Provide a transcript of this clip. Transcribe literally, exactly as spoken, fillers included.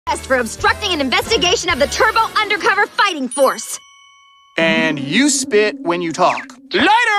for obstructing an investigation of the Turbo Undercover Fighting Force. And you spit when you talk. Later!